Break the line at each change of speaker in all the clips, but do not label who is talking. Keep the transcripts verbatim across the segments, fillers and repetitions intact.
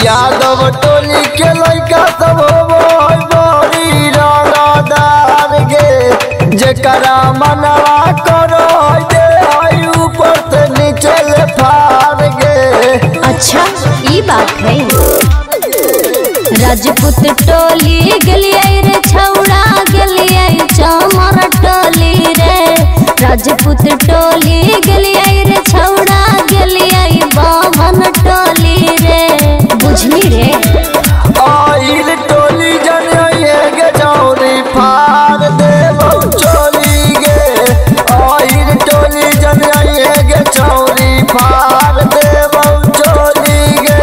यादव टोली के लइका सब बड़ी रंगदार गे जेकरा मनवा करो दे ऊपर से नीचे ले फार गे।
अच्छा ये बात है। राजपूत टोली गलिया रे छौड़ा गलिया चमर टोली रे। राजपूत टोली गलिया रे छौड़ा गलिया बामन टोली रे। बुझनी रे
आइल टोली जनिए गे चौरी फार देबो चोली गे। आइल टोली जनिए गे चौरी फार देबो चोली गे।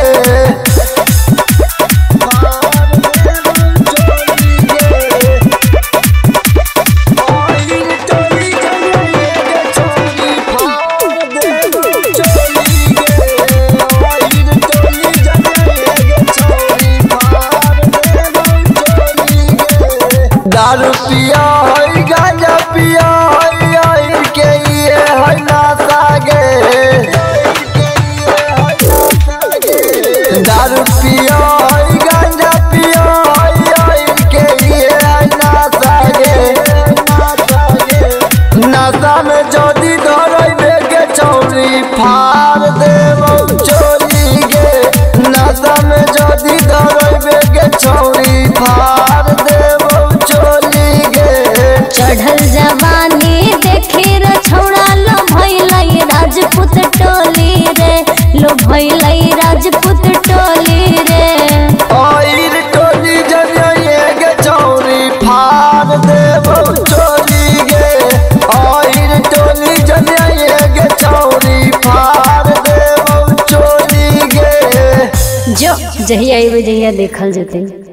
दारू पिया है गांजा पिया है आई के ये है नासा गे। दारू पिया है गांजा पिया है आई के ये है नासा गे। नासा में जोदी धरई के चौरी फार देबो चोली गे। नासा में जोदी धरई के चौरी फार देबो चोली गे।
चढ़ल जवानी देखी रे छौड़ा लो भइलई राजपूत टोली रे। लो भइलई राजपूत टोली रे।
आइल टोली जनिए गे चौरी फार देबो चोली गे। आइल टोली जनिए गे चौरी फार देबो चोली गे।
जो जहिया आइबे जहिया देखल जते।